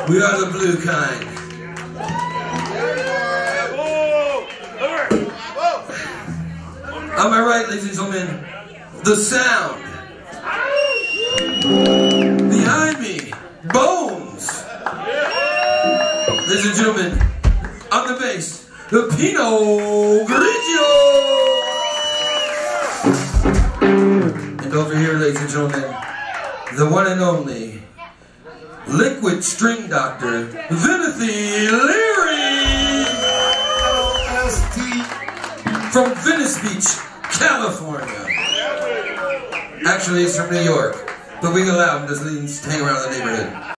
We are the blue kind. On my right, ladies and gentlemen, the sound. Behind me, Bones. Ladies and gentlemen, on the bass, the Pinot Grigio. And over here, ladies and gentlemen, the one and only Liquid String Doctor, Vinathy Leary. From Venice Beach, California. Actually, he's from New York, but we allow him to hang around the neighborhood.